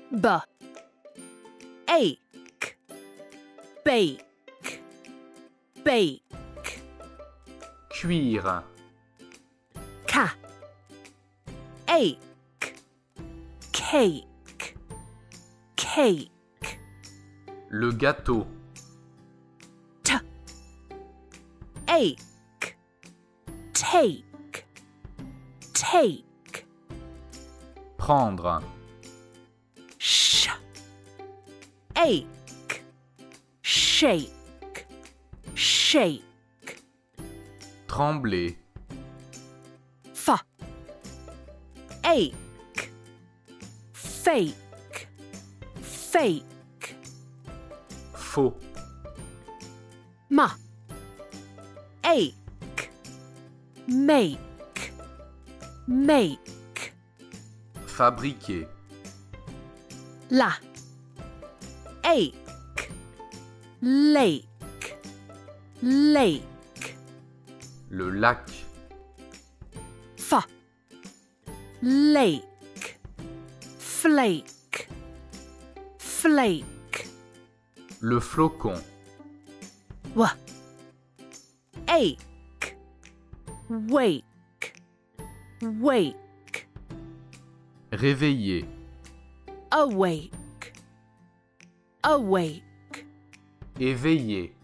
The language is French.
ache, bake, bake. Cuire, Ca, ache, cake, cake. le gâteau, Ache, take, take. prendre, Sh, ache, shake, shake. trembler, Fa, ache, fake, fake. faux, Ma, ache, make, make. fabriquer, La, ache, lake, lake. le lac, Fa, lake, flake, flake. le flocon, Wa, ache, wake, wake. réveiller, Awake, awake. éveiller,